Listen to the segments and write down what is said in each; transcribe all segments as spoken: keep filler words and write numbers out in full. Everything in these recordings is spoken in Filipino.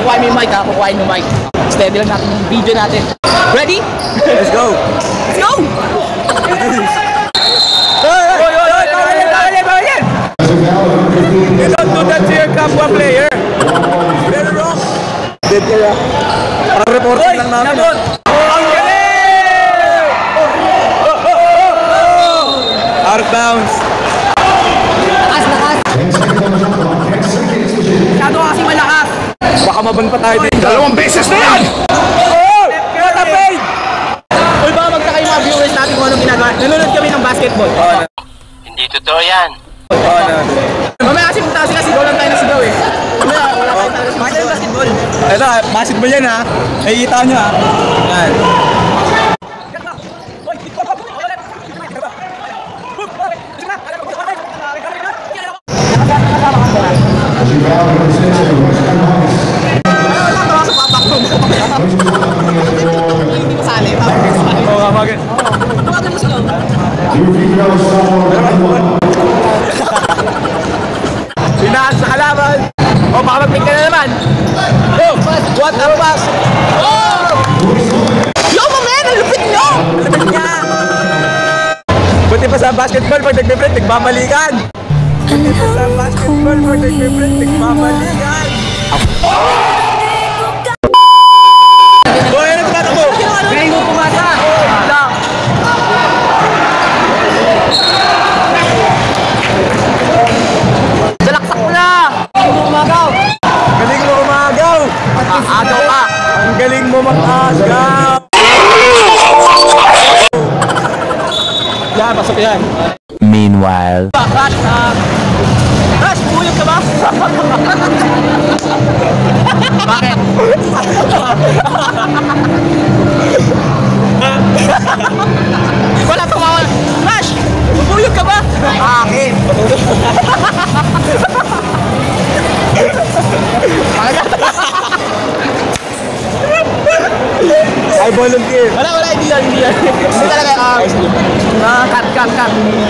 kukuhain mo yung mic ha, kukuhain mo yung mic. Steady lang natin yung video natin. Ready? Let's go! Let's go! You don't do that to your kapwa player. Very wrong. Dead kaya. Parang reporting lang namin. Nabot! Ang galing! Out of bounds. Lakas, lakas. Masyado kasi malakas. Baka maban pa tayo dito. Dalawang beses na yan! Oh! What a pain! Uy, baka magtaka yung mga viewers natin kung anong ginagawa. Nanonood kami ng basketball. Oh, Hindi totoo yan. oh, no. Mamaya kasi punta sila, sigaw lang tayo na sigaw eh. Mamaya, wala tayo tayo sa mga basketball. Ito, basketball yan ha. Nakikita nyo ha. Yan. Hindi masali. Oo nga, bakit? Tuwagan mo sigaw. Pinahan sa kalaban. O, baka mag-pick ka na naman. Oh, what a pass. Oh! Yo, man! Ang lupit nyo! Ang lupit niya. Buti pa sa basketball, pag nagbe-break, nagbabalikan. Buti pa sa basketball, pag nagbe-break, nagbabalikan. Oh, yan ang tatakbo. Galing mo pumasa. Wala. Dalaksak mo na! Galing mo umagaw. Galing mo umagaw. Agaw ka. Ang galing mo mag-agaw. Yan, pasok yan. Meanwhile. Rush, ah... Rush, buyog ka ba? Bakit? Wala tumawa. Rush, buyog ka ba? Akin. I volunteer. Wala, wala, hindi yan, hindi yan. Hindi talaga, ah... Ah, cut, cut, cut.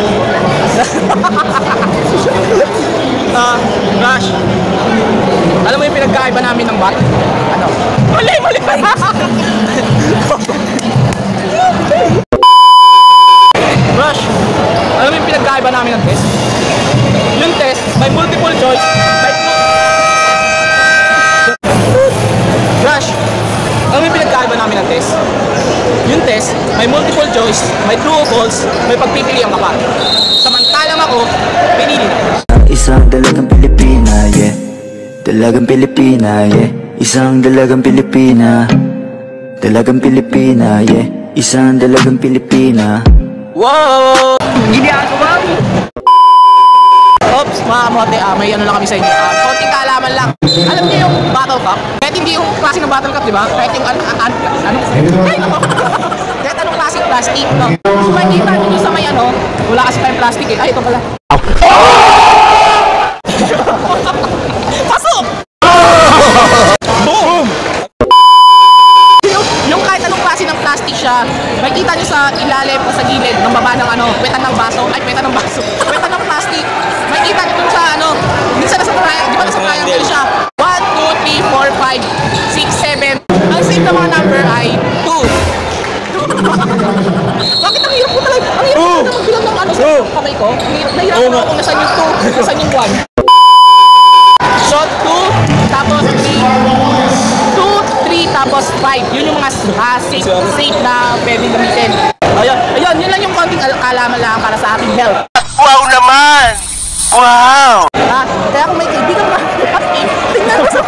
Ah, Rush. Alam mo yung pinagkaiba namin ng bat? Ano? Mali, mali! Rush, alam mo yung pinagkaiba namin ng test? Yung test, may multiple choice, may... Rush, alam mo yung pinagkaiba namin ng test? Yung test, may multiple choice, may true or false, may pagpipilian ka pa. Samantalang ako, pinili na. Isang dalagang Pilipina, yeah. Dalagang Pilipina, yeah. Isang dalagang Pilipina. Dalagang Pilipina, yeah. Isang dalagang Pilipina. Wow! Hindi ako ba? Oops, mga mote, ah, may ano lang kami sa inyo. Ah, konting kaalaman lang. Alam niyo yung Battle Cup? Kahit hindi yung klase ng Battle Cup, di ba? Kahit yung ano, ano, ano? Ay, ako. Kahit anong klase ng plastic, no? Kung makikita nyo sa may ano, wala kasi tayong plastic eh. Ay, ito pala. Pasok! Boom! Yung, yung kahit anong klase ng plastic siya, makikita nyo sa ilalim o sa gilid ng baba ng ano, petan ng baso, ay petan ng baso, petan ng plastic. Makikita nyo dun sa ano, minsan nasa triangle, di ba nasa triangle siya? one, two, three, four, five, six, seven. Ang same na mga number ay two. Bakit ang hirap ko talaga? Ang hirap ko talaga magbilang ng ano sa kamay ko. Nahirap ko kung nasan yung two, nasan yung one. Shot two, tapos three, two, three, tapos five. Yun yung mga uh, safe, safe na pwedeng gamitin. Ayun, ayun, yun lang yung konting kaalaman lang para sa aking health. Wow naman! Wow! Ha? Kaya kung may kaibigan ka, tingnan mo sa...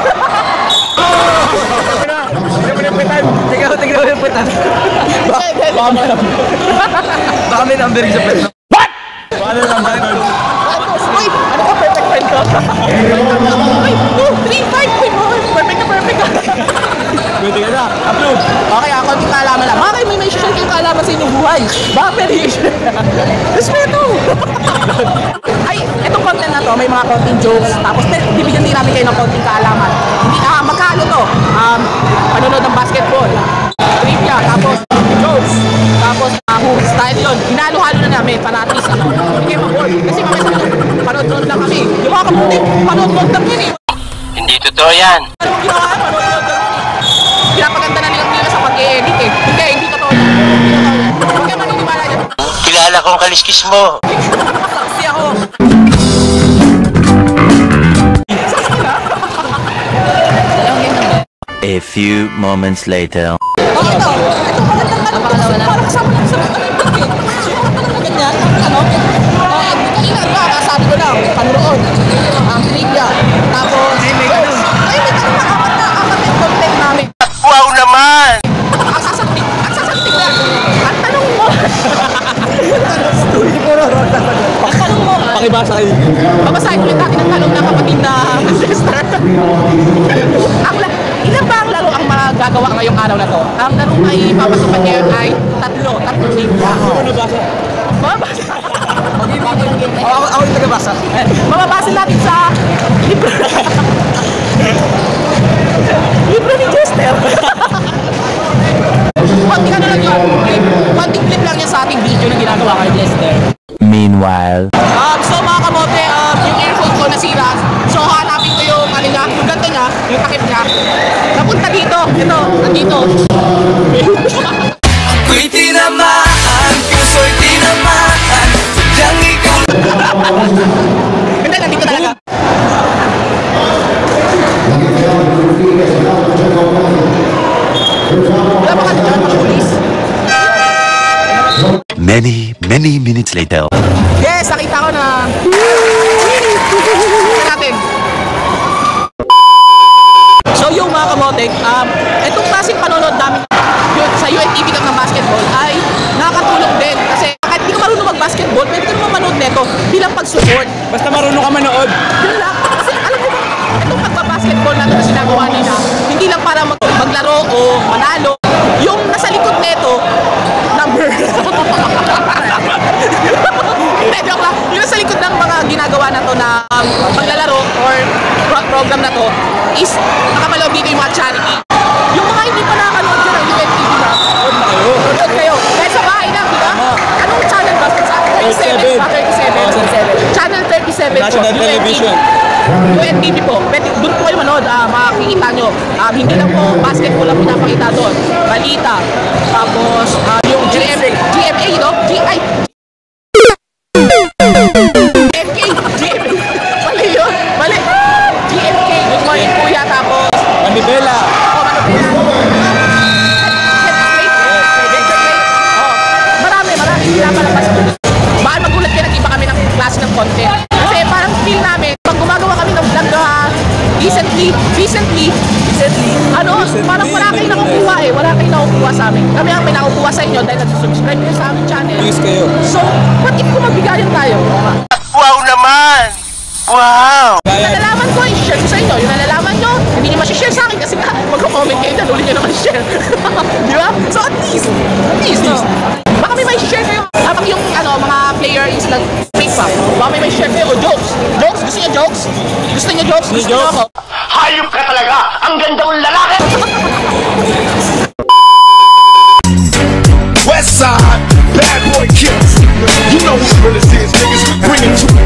Tingnan mo yung petan. Tingnan mo, tingnan mo yung petan. Baka may number. Baka may number sa petan. What? Baka may number doon. Uy, ano ka, perfect friend ko? Uy, two, three, five. Uy, perfect na perfect ka. Pwede ka na. Upload. Okay, ako konting kaalaman lang. Bakit may may social kayong kaalaman sa inyong buhay? Baka pwede yun. Respeto! Ay, itong content na to, may mga konting jokes. Tapos, bibigyan din namin kayo ng konting kaalaman. Hindi, ah, magkano to? Um, panonood ng basketball. Trivia, tapos jokes. Tapos, uh, hoops. Dahil yun, hinalo-halo na namin para at least, ano, hindi kayo mag-work. Kasi mamaya sa panood-nood lang kami. Yung mga kaputi, panood-nood lang yun eh. Hindi totoo yan. Ano ginawa? Panood kaliskis mo. Saksi ako. A few moments later. Oh, ito. Ito magandang ano. Parang kasama lang sa mga ganyan. Ganyan. Ano? Eh, kanina, diba? Sabi ko lang, panuroon. Ang trivia. Tapos, ay, may ganun. Ay, may ganun. Apat na, apat yung content namin. Wow naman! Ang sasaktik, ang sasaktik na. Ang tanong mo. Ang tanong mo. Pakibasa kayo. Babasahin ulit natin ang tanong ng kapatid na Lester. Ang la- ilan ba ang laro ang magagawa ngayong araw na to? Ang laro ay papasukan ngayon ay tatlo, tatlong libya. Ano basa? Babasa. Ako, ako, ako yung tagabasa. Mababasa natin sa libro. Libro ni Jester. Konting ano lang yun. Konting clip lang yan sa ating video na ginagawa kay Jester. Meanwhile. Um, so mga kamote, um, yung earphone ko nasira. So hanapin ko yung ano niya, yung ganto niya, yung takip niya. Napunta dito. Ito, nandito. Ako'y tinamaan, puso'y tinamaan, sadyang ikaw. Hindi, nandito talaga. Wala ba ka dyan, mga pulis? Many, many minutes later. Yes, nakita ko na. Tingnan natin. So yung mga kamote, um, itong klaseng panonood namin yun, sa U N T V Cup ng basketball ay nakakatulong din. Kasi kahit hindi ka marunong mag-basketball, pwede ka naman manood nito bilang pag-support. Basta marunong ka manood. Yun lang. Kasi alam mo ba, itong pagbabasketball natin na sinagawa nila, hindi lang para mag maglaro o manalo. Yung nasa likod nito, number. Hindi, joke lang. Yung nasa likod ng mga ginagawa na to na um, paglalaro or pro program na to is nakapaloob dito yung mga charity. Yung mga hindi pa nakakanood dyan ng U N T V na, nood kayo. Kahit sa bahay lang, di ba? Anong channel ba? thirty-seven. Ah, thirty-seven. Channel thirty-seven po. National Television. U N T V po. Pwede, doon po kayo manood. Ah, makikita nyo. Um, hindi lang po basketball ang pinapakita doon. Balita. Tapos, ah, yung G M A. G M A, no? G I. M K. G M A. Mali yun. Mali. G M K. Good morning, kuya. Tapos, Manibela. oh, Manibela. Oh, marami, marami pinapalabas po. Baka magulat kayo, nag-iba kami ng klase ng content. Kasi parang feel namin, pag gumagawa kami ng vlog ha, recently, recently, recently, ano, parang wala kayong nakukuha eh, wala kayong nakukuha sa amin. Kami ang may nakukuha sa inyo dahil nag-subscribe kayo sa aming channel. Please kayo. So, what if kung magbigayan tayo? Wow naman! Wow! Yung nalalaman ko, i-share ko sa inyo. Yung nalalaman nyo, hindi nyo masishare sa akin kasi nga, magko-comment kayo, dahil ulit nyo naman share. Di ba? So at least, at least, no? Baka may may share kayo. Habang yung ano, mga player is nag-make pa. Baka may may share kayo o jokes. Jokes? Gusto nyo jokes? Gusto nyo jokes? Gusto nyo ako? Hayop ka talaga! Ang ganda mong lalaki! Westside, bad boy killers. You know who really is, niggas. We bring it to.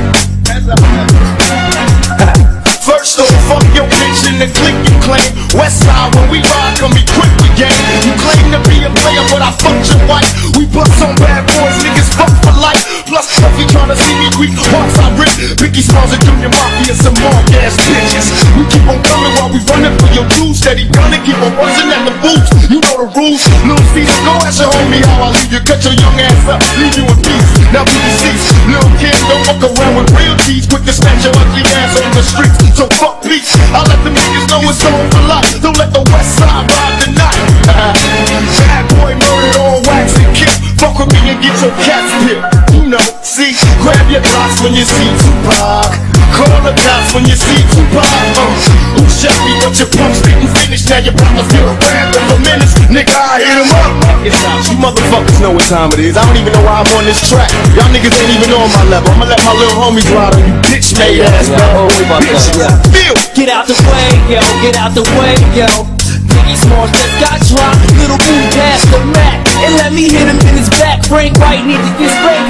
First off, fuck your bitch and the click you claim. Westside, when we ride, come be quick with gang. You claim to be a player, but I fucked your wife. We bust on bad boys, niggas fuck for life. Plus, Puffy tryna see me weak, hearts I rip. Biggie Smalls and Junior Mafia, some more ass bitches. We keep on coming while we running for your dudes. Steady gunning, keep on buzzing at the boots. You know the rules. Little Caesar, go ask your homie how I leave you. Cut your young ass up, leave you in peace. Now be deceased. Little kid, don't fuck around with real teeth. Quick to snatch your ugly ass on the streets. So fuck peace. I let them niggas know it's on for life. Don't let the West Side ride tonight. Bad boy murdered on wax and kick. Fuck with me and get your cats pipped. You know, see, grab your blocks when you see Tupac. Call the cops when you see Tupac. Uh, who shot me but your punch didn't finish? Now your partner feel a random for minutes. Nigga, I hit him up. You motherfuckers know what time it is. I don't even know why I'm on this track. Y'all niggas ain't even on my level. I'ma let my little homies ride on you bitch made ass bad boy bitch. Feel. Get out the way, yo, get out the way, yo. Biggie Smalls just got dropped, little boom past the Mac, and let me hit him in his back. Frank White needed this break right for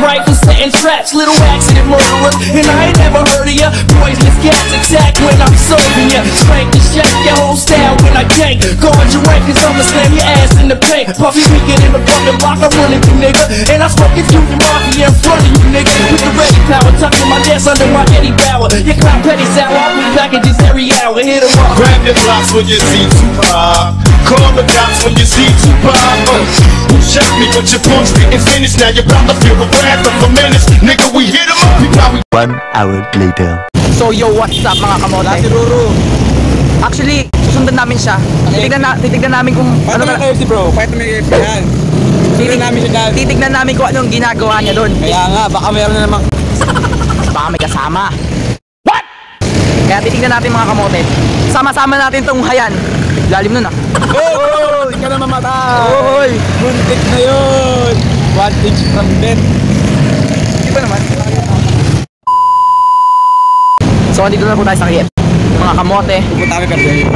setting traps, little accident murderers. And I ain't never heard of ya. Poisonous gas attack when I'm serving ya. Spank and shake your whole style when I gank. Guard your rank cause I'ma slam your ass in the paint. Puffy weekend in the fucking block, I'm running through nigga. And I smoke it through your mafia in front of you nigga. With the ready power, tucking my dance under my Eddie Bauer. Your clown petty sour, I put packages every hour. Hit 'em up. Grab your blocks when you see Tupac. Call the cops when you see Tupac. Uh, you shot me, but your punch didn't finish. Now you're about to feel the wrath of a menace. Nigga, we hit 'em up. We probably One hour later. So yo, what's up mga kamote? Si Ruru. Actually, susundan namin siya. Titignan, na, titignan namin kung Paano ano mo yung K F C bro? Paano mo yung K F C yan? Titignan namin siya dyan. titignan namin kung anong ginagawa niya doon. Kaya nga, baka meron na namang... Baka may kasama. What? Kaya titignan natin mga kamote. Sama-sama natin tong hayan. Lalim nun ah. Oh! Hindi ka na mamatay! Oy! Buntik na yun! One inch from death. Hindi pa naman. So, dito na po tayo sa kiyet. Mga kamote. Pupunta kami pero yun.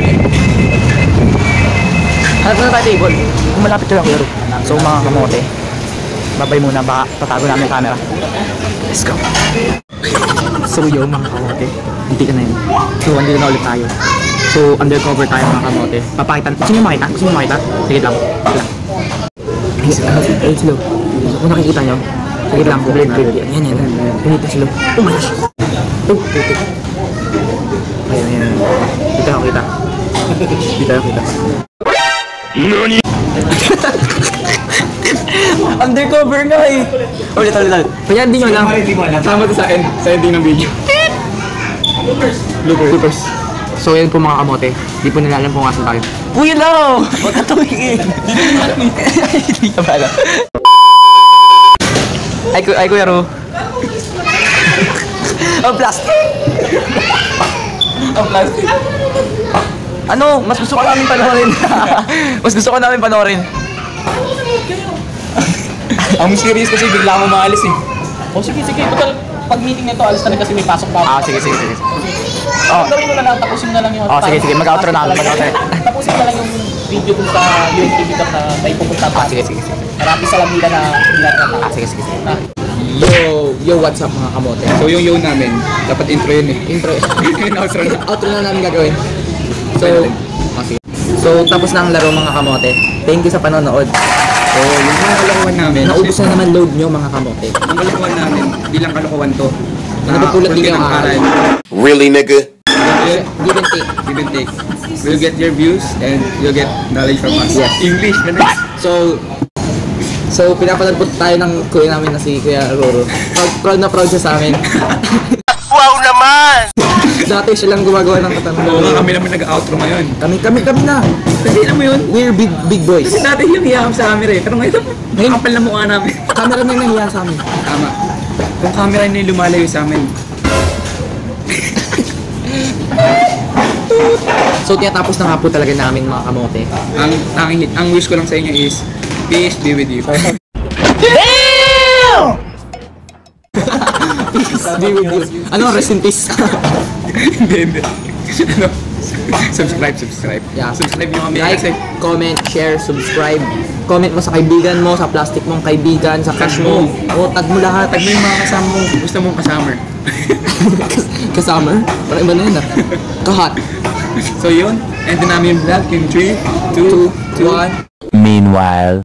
Hanap na tayo table. Kung malapit lang laro. So, mga kamote. Babay muna, baka tatago namin yung camera. Let's go. So, yo mga kamote. Hindi ka na yun. So, andito na ulit tayo. So, undercover tayo mga kamote. Papakita. Gusto nyo makita? Gusto nyo makita? Sige lang. Sige lang. Ay, ay, slow. Kung nakikita nyo, sige lang. Blade, blade. Yan, yan. Ganito, slow. Oh my gosh. Oh, putik. Ayan, ayan. Dito ako kita. Dito ako kita. Nani? Undercover nga eh. Ulit, ulit, ulit. Kaya hindi nyo lang. Sama to sa end. Sa ending ng video. Bloopers. Bloopers. So yun po mga kamote. Di po nila alam kung asan tayo. Uy, hello! Huwag ka tumingin. Hindi ka ba alam? Ay, ku ay kuya Ro. Ang plastic! Ang plastic. Ano? Mas gusto ko namin panoorin. Mas gusto ko namin panoorin. Ang mysterious kasi bigla mo maalis eh. Oh, sige, sige. Total, pag meeting nito, alis na rin kasi may pasok pa. Ah, sige, sige, sige. Oh. Gawin mo na lang, tapusin na lang yung... Oh, sige, sige. Mag-outro na ako. Mag-outro. Tapusin na lang yung video dun sa U N T V Cup na may pupunta pa. Ah, sige, sige, sige. Marami sa lamila na hindi natin Ah, sige, sige, sige. Ah. Yo, yo, what's up mga kamote? So yung yo namin, dapat intro yun eh. Intro. Yung outro na. Outro na namin gagawin. So, oh, sige. So, tapos na ang laro mga kamote. Thank you sa panonood. So yung mga kalokohan namin, Naubos na naman load nyo mga kamote. ang kalokohan namin, di lang kalokohan to. Napupulot din yung Nakakapunti ng aral. Really, nigga? Give and take. Give and take. We'll get your views and you'll get knowledge from us. Yes. English na next. So, so pinapanood po tayo ng kuya namin na si Kuya Roro. Proud, proud na proud siya sa amin. Wow naman! Dati siya lang gumagawa ng Oo nga, katanungan. kami naman nag-outro ngayon. Kami, kami, kami na. Kasi alam mo yun, We're big, big boys. kasi dati yung hiyakap sa camera eh. Pero ngayon, ngayon kapal na mukha namin. Camera na yung nahiya sa amin. Tama. Kung camera na yung lumalayo sa amin. So, tinatapos na nga po talaga namin mga kamote. Ang, ang, ang wish ko lang sa inyo is, peace be with you. Peace be with you. Ano, rest in peace. Hindi, hindi. Ano? Subscribe, subscribe. Yeah. Subscribe nyo kami Like, kasi comment, share, subscribe. Comment mo sa kaibigan mo, sa plastic mong kaibigan, sa cash mo. O, tag mo lahat. tag mo yung mga kasama mo, gusto mong kasama. Kasama? Parang iba na yun ah. Kahat. So yun, end na namin yung vlog in three, two, one. Meanwhile.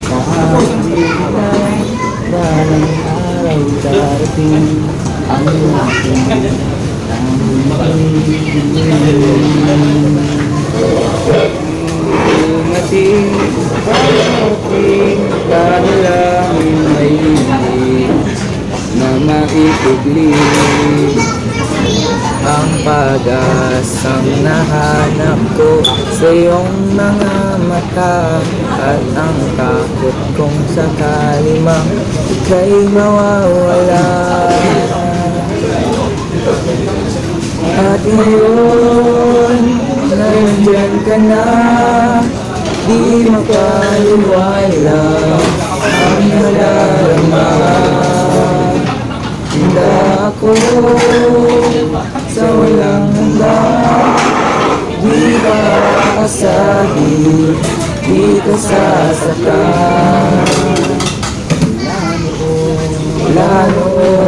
Na maipigli ang pag-asang nahanap ko sa iyong mga mata at ang takot kong sakali mang ika'y mawawala. At ngayon, nandyan ka na, di makaliwala ang nadarama. Handa ako sa walang handa, di ka asahin, di ka sasaktan. Lalo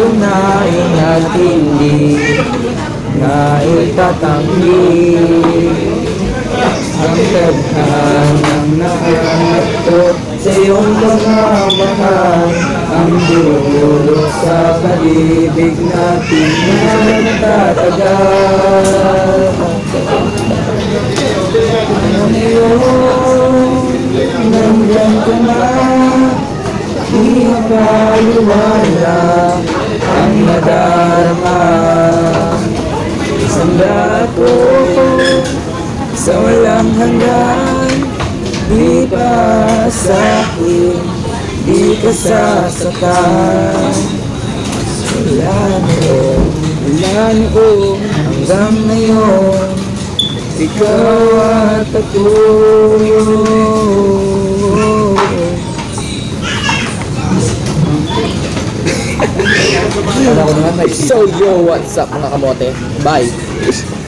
na inatili na itatanggi ang taghanang nakato sa iyong mga mahal ang dulot sa pag-ibig natin na natatagal. Ngayon, nandyan ka na, di mapaliwala ang nadarama. Isang dato sa walang hanggan, di pa sa'kin, di ka sasaktan. Wala noon, wala noon, hanggang ngayon, ikaw at ako. So yo, what's up mga kamote? Bye!